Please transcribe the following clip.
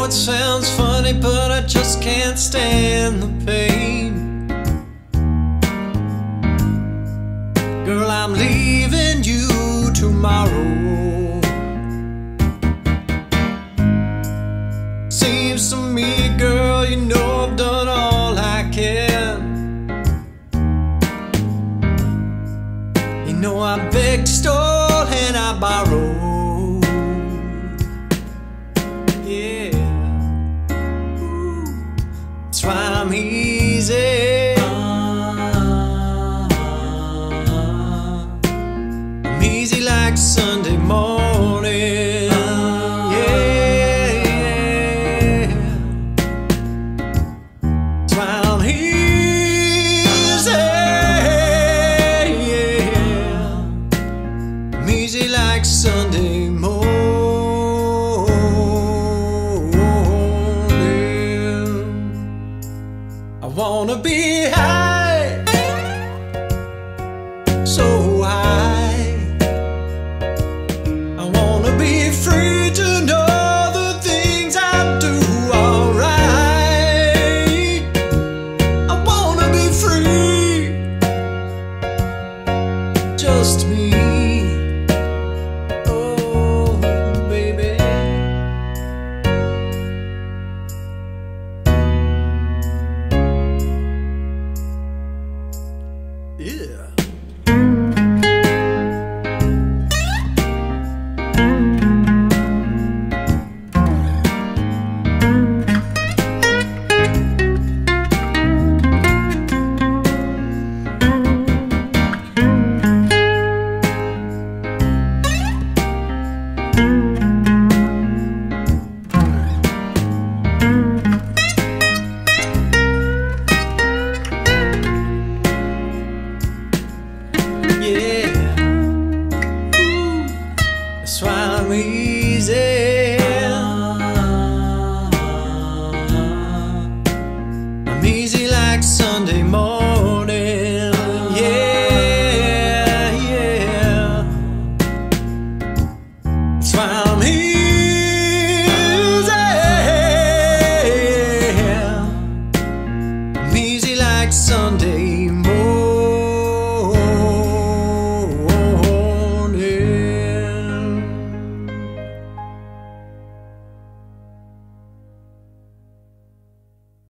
it sounds funny, but I just can't stand the pain. Girl, I'm leaving you tomorrow. Seems to me, girl, you know I've done all I can. You know I begged, stole, and I borrowed. Yeah, ooh, that's why I'm easy. I'm easy like Sunday morning. Yeah, that's why I'm easy. Yeah, I'm easy like Sunday morning. I wanna be high, so high. I wanna be free to know the things I do alright. I wanna be free, just me. Oh, baby. Yeah. Yeah, ooh, that's why I'm easy. I'm easy like Sunday morning. Yeah, yeah, that's why I'm easy.